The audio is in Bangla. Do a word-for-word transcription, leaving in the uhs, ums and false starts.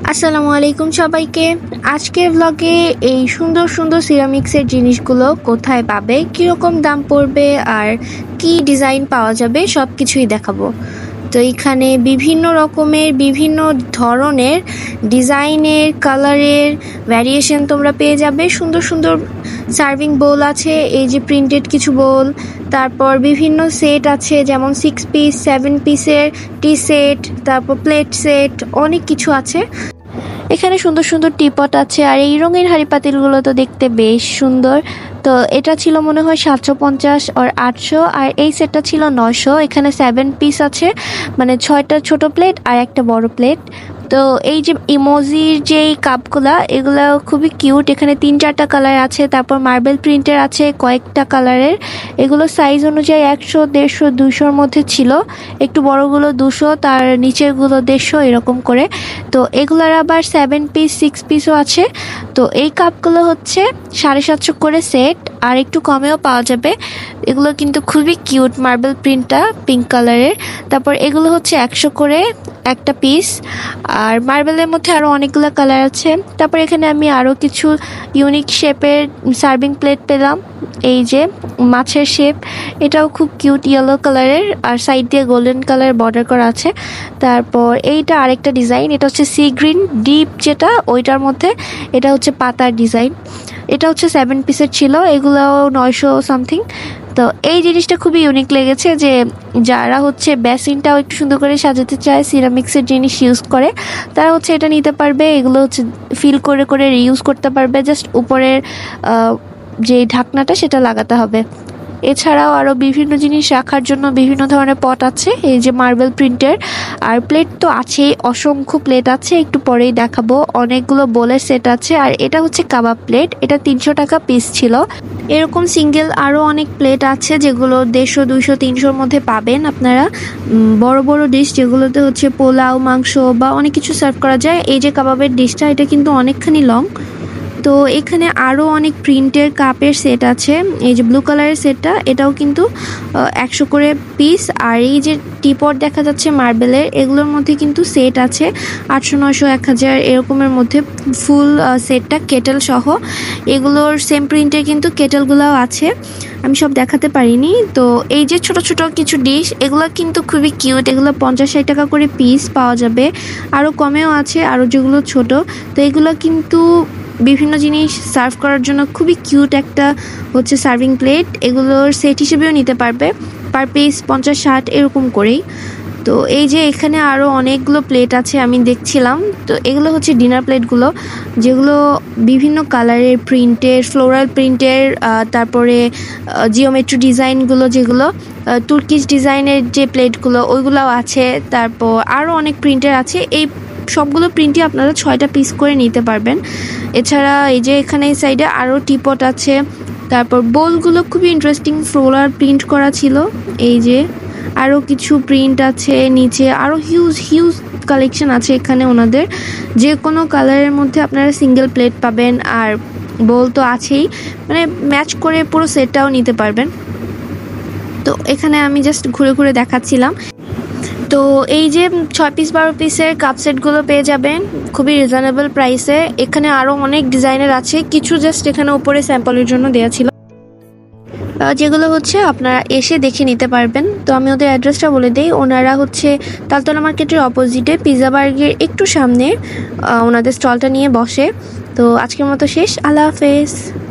আসসালামু আলাইকুম সবাইকে। আজকের ব্লগে এই সুন্দর সুন্দর সিরামিক্সের জিনিসগুলো কোথায় পাবে, কীরকম দাম পড়বে আর কি ডিজাইন পাওয়া যাবে সব কিছুই দেখাবো। তো এখানে বিভিন্ন রকমের বিভিন্ন ধরনের ডিজাইনের কালারের ভ্যারিয়েশন তোমরা পেয়ে যাবে। সুন্দর সুন্দর সার্ভিং বোল আছে, এই যে প্রিন্টেড কিছু বোল, তারপর বিভিন্ন সেট আছে যেমন সিক্স পিস সেভেন পিসের টি সেট, তারপর প্লেট সেট, অনেক কিছু আছে। এখানে সুন্দর সুন্দর টিপট আছে আর এই রঙের হাঁড়ি পাতিলগুলো তো দেখতে বেশ সুন্দর। তো এটা ছিল মনে হয় সাতশো পঞ্চাশ আর আটশো, আর এই সেটটা ছিল নয়শো। এখানে সেভেন পিস আছে, মানে ছয়টা ছোট প্লেট আর একটা বড় প্লেট। তো এই যে ইমোজির যেই কাপগুলা, এগুলো খুবই কিউট। এখানে তিন চারটা কালার আছে, তারপর মার্বেল প্রিন্টের আছে কয়েকটা কালারের। এগুলো সাইজ অনুযায়ী একশো দেড়শো দুশোর মধ্যে ছিল, একটু বড়গুলো দুশো, তার নিচেরগুলো দেড়শো, এরকম করে। তো এগুলার আবার সেভেন পিস সিক্স পিসও আছে। তো এই কাপগুলো হচ্ছে সাড়ে সাতশো করে সেট, আর একটু কমেও পাওয়া যাবে। এগুলো কিন্তু খুবই কিউট, মার্বেল প্রিন্টটা পিঙ্ক কালারের। তারপর এগুলো হচ্ছে একশো করে একটা পিস, আর মার্বেলের মধ্যে আরও অনেকগুলো কালার আছে। তারপর এখানে আমি আরও কিছু ইউনিক শেপের সার্ভিং প্লেট পেলাম, এই যে মাছের শেপ, এটাও খুব কিউট ইয়েলো কালারের, আর সাইড দিয়ে গোল্ডেন কালার বর্ডার করা আছে। তারপর এইটা আরেকটা ডিজাইন, এটা হচ্ছে সি গ্রিন ডিপ, যেটা ওইটার মধ্যে এটা হচ্ছে পাতার ডিজাইন। এটা হচ্ছে সেভেন পিসের ছিল, এগুলো নয়শো সামথিং। তো এই জিনিসটা খুবই ইউনিক লেগেছে, যে যারা হচ্ছে বেসিনটাও একটু সুন্দর করে সাজাতে চায়, সিরামিক্সের জিনিস ইউজ করে, তারা হচ্ছে এটা নিতে পারবে। এগুলো হচ্ছে ফিল করে করে রিউজ করতে পারবে, জাস্ট উপরের যে ঢাকনাটা সেটা লাগাতে হবে। এছাড়াও আরও বিভিন্ন জিনিস রাখার জন্য বিভিন্ন ধরনের পট আছে, এই যে মার্বেল প্রিন্টের। আর প্লেট তো আছেই, অসংখ্য প্লেট আছে, একটু পরেই দেখাবো। অনেকগুলো বোলের সেট আছে, আর এটা হচ্ছে কাবাব প্লেট, এটা তিনশো টাকা পিস ছিল। এরকম সিঙ্গেল আরও অনেক প্লেট আছে, যেগুলো দেড়শো দুইশো তিনশোর মধ্যে পাবেন আপনারা। বড় বড় ডিশ, যেগুলোতে হচ্ছে পোলাও, মাংস বা অনেক কিছু সার্ভ করা যায়। এই যে কাবাবের ডিশটা, এটা কিন্তু অনেকখানি লং। তো এখানে আরও অনেক প্রিন্টের কাপের সেট আছে, এই যে ব্লু কালারের সেটটা, এটাও কিন্তু একশো করে পিস। আর এই যে টিপট দেখা যাচ্ছে মার্বেলের, এগুলোর মধ্যে কিন্তু সেট আছে আটশো নয়শো এক হাজার এরকমের মধ্যে ফুল সেটটা, কেটেল সহ। এগুলোর সেম প্রিন্টের কিন্তু কেটেলগুলোও আছে, আমি সব দেখাতে পারিনি। তো এই যে ছোট ছোট কিছু ডিশ, এগুলো কিন্তু খুবই কিউট, এগুলো পঞ্চাশ ষাট টাকা করে পিস পাওয়া যাবে, আরও কমেও আছে, আরও যেগুলো ছোট। তো এগুলো কিন্তু বিভিন্ন জিনিস সার্ভ করার জন্য খুবই কিউট একটা হচ্ছে সার্ভিং প্লেট। এগুলোর সেট হিসেবেও নিতে পারবে, পার পিস পঞ্চাশ ষাট এরকম করেই। তো এই যে এখানে আরও অনেকগুলো প্লেট আছে আমি দেখছিলাম। তো এগুলো হচ্ছে ডিনার প্লেটগুলো, যেগুলো বিভিন্ন কালারের প্রিন্টের, ফ্লোরাল প্রিন্টের, তারপরে জিওমেট্রি ডিজাইনগুলো, যেগুলো তুর্কিশ ডিজাইনের যে প্লেটগুলো, ওইগুলোও আছে। তারপর আরও অনেক প্রিন্টের আছে, এই সবগুলো প্রিন্টই আপনারা ছয়টা পিস করে নিতে পারবেন। এছাড়া এই যে এখানে এই সাইডে আরও টিপট আছে। তারপর বোলগুলো খুবই ইন্টারেস্টিং, ফ্লোরাল প্রিন্ট করা ছিল। এই যে আরও কিছু প্রিন্ট আছে নিচে, আরও হিউজ হিউজ কালেকশন আছে এখানে ওনাদের। যে কোনো কালারের মধ্যে আপনারা সিঙ্গেল প্লেট পাবেন, আর বোল তো আছেই, মানে ম্যাচ করে পুরো সেটটাও নিতে পারবেন। তো এখানে আমি জাস্ট ঘুরে ঘুরে দেখাচ্ছিলাম। তো এই যে ছয় পিস বারো পিসের কাপ সেটগুলো পেয়ে যাবেন খুবই রিজনেবল প্রাইসে। এখানে আরও অনেক ডিজাইনের আছে, কিছু জাস্ট এখানে উপরে স্যাম্পলের জন্য দেওয়া ছিল, যেগুলো হচ্ছে আপনারা এসে দেখে নিতে পারবেন। তো আমি ওদের অ্যাড্রেসটা বলে দিই, ওনারা হচ্ছে তালতলা মার্কেটের অপোজিটে পিৎজা বার্গের একটু সামনে ওনাদের স্টলটা নিয়ে বসে। তো আজকের মতো শেষ, আল্লাহ হাফেজ।